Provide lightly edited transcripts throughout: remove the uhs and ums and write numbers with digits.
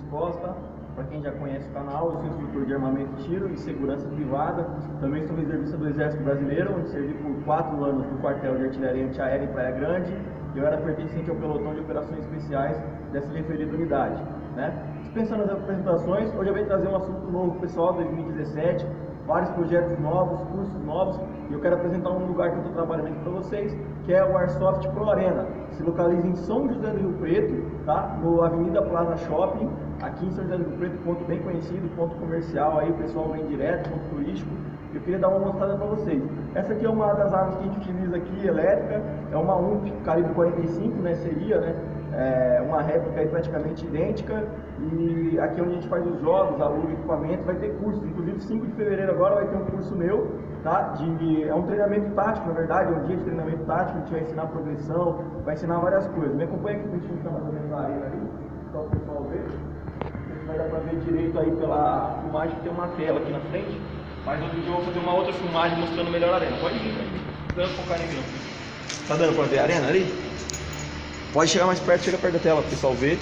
Costa. Para quem já conhece o canal, eu sou instrutor de armamento e tiro e segurança privada. Também sou reservista do Exército Brasileiro, onde servi por 4 anos no quartel de artilharia antiaérea em Praia Grande. Eu era pertencente ao pelotão de operações especiais dessa referida unidade, né? Dispensando as apresentações, hoje eu venho trazer um assunto novo, pessoal, 2017, vários projetos novos, cursos novos, e eu quero apresentar um lugar que eu estou trabalhando aqui para vocês, que é o Airsoft Pro Arena. Se localiza em São José do Rio Preto, tá? No Avenida Plaza Shopping, aqui em São José do Rio Preto, ponto bem conhecido, ponto comercial, aí o pessoal vem direto, ponto turístico. Eu queria dar uma mostrada para vocês. Essa aqui é uma das armas que a gente utiliza aqui, elétrica, é uma UMP calibre 45, né, seria, né? É uma réplica aí praticamente idêntica, e aqui é onde a gente faz os jogos, aluga equipamento, vai ter curso, inclusive 5 de fevereiro agora vai ter um curso meu, tá? É um treinamento tático, na verdade, é um dia de treinamento tático, a gente vai ensinar progressão, vai ensinar várias coisas. Me acompanha aqui, a gente fica mais ou menos na arena ali, só o pessoal ver. Vai dar pra ver direito aí pela filmagem, que tem uma tela aqui na frente, mas outro dia eu vou fazer uma outra filmagem mostrando melhor a arena. Pode vir, velho. Não dando focar em mim, não. Tá dando pra ver a arena ali? Pode chegar mais perto, chega perto da tela, pro pessoal ver.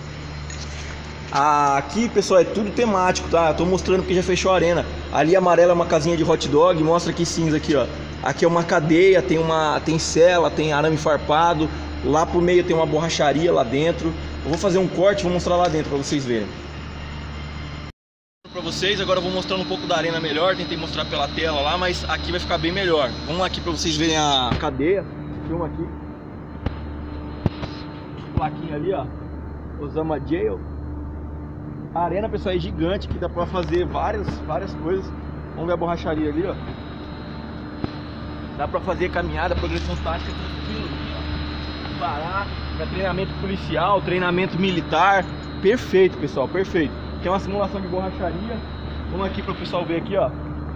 Aqui, pessoal, é tudo temático, tá? Eu tô mostrando porque já fechou a arena. Ali amarela é uma casinha de hot dog, mostra aqui cinza aqui, ó. Aqui é uma cadeia, tem cela, tem arame farpado. Lá pro meio tem uma borracharia lá dentro. Eu vou fazer um corte, vou mostrar lá dentro pra vocês verem. Pra vocês, agora eu vou mostrando um pouco da arena melhor. Tentei mostrar pela tela lá, mas aqui vai ficar bem melhor. Vamos lá aqui pra vocês verem a cadeia. Filma aqui. Plaquinha ali, ó, Osama Jail. A arena, pessoal, é gigante, que dá pra fazer várias coisas. Vamos ver a borracharia ali, ó. Dá pra fazer caminhada, progressão tática tranquilo, ó. Parar pra treinamento policial, treinamento militar. Perfeito, pessoal, perfeito. Tem uma simulação de borracharia. Vamos aqui para o pessoal ver aqui, ó.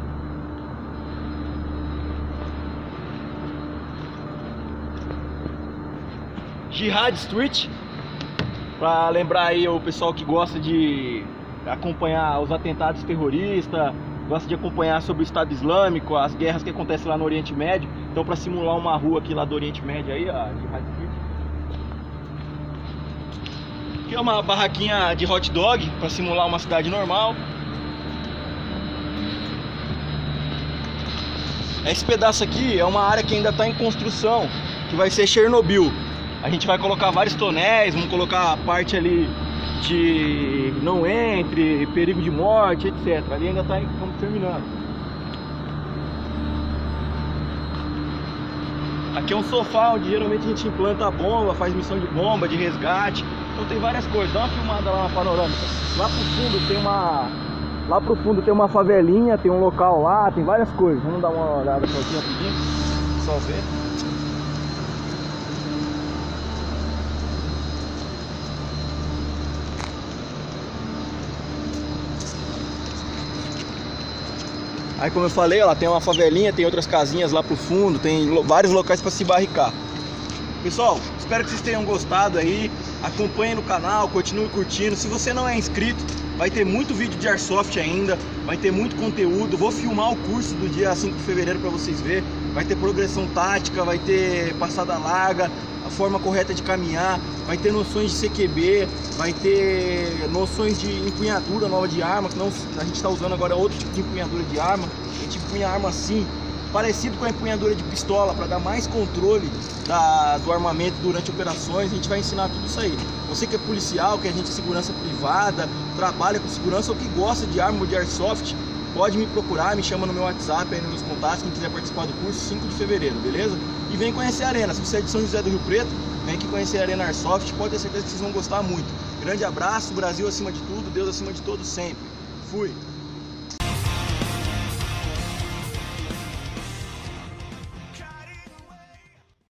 Jihad Street, para lembrar aí o pessoal que gosta de acompanhar os atentados terroristas, gosta de acompanhar sobre o Estado Islâmico, as guerras que acontecem lá no Oriente Médio. Então, para simular uma rua aqui lá do Oriente Médio aí, a Jihad Street. Aqui é uma barraquinha de hot dog para simular uma cidade normal. Esse pedaço aqui é uma área que ainda está em construção, que vai ser Chernobyl. A gente vai colocar vários tonéis, vamos colocar a parte ali de não entre, perigo de morte, etc. Ali ainda estamos terminando. Aqui é um sofá onde geralmente a gente implanta a bomba, faz missão de bomba, de resgate. Então tem várias coisas. Dá uma filmada lá na panorâmica. Lá pro fundo tem uma favelinha, tem um local lá, tem várias coisas. Vamos dar uma olhada aqui rapidinho, só ver. Aí, como eu falei, ela tem uma favelinha, tem outras casinhas lá pro fundo, tem vários locais para se barricar. Pessoal, espero que vocês tenham gostado aí. Acompanhem no canal, continue curtindo. Se você não é inscrito, vai ter muito vídeo de Airsoft ainda, vai ter muito conteúdo. Vou filmar o curso do dia 5 de fevereiro para vocês verem. Vai ter progressão tática, vai ter passada larga, a forma correta de caminhar, vai ter noções de CQB, vai ter noções de empunhadura nova de arma, que não, a gente está usando agora outro tipo de empunhadura de arma. A gente empunha a arma assim, parecido com a empunhadura de pistola, para dar mais controle do armamento durante operações. A gente vai ensinar tudo isso aí. Você que é policial, que é agente de segurança privada, trabalha com segurança ou que gosta de arma ou de airsoft, pode me procurar, me chama no meu WhatsApp, aí nos meus contatos, quem quiser participar do curso, 5 de fevereiro, beleza? E vem conhecer a arena. Se você é de São José do Rio Preto, vem aqui conhecer a Arena Airsoft, pode ter certeza que vocês vão gostar muito. Grande abraço, Brasil acima de tudo, Deus acima de todos sempre. Fui!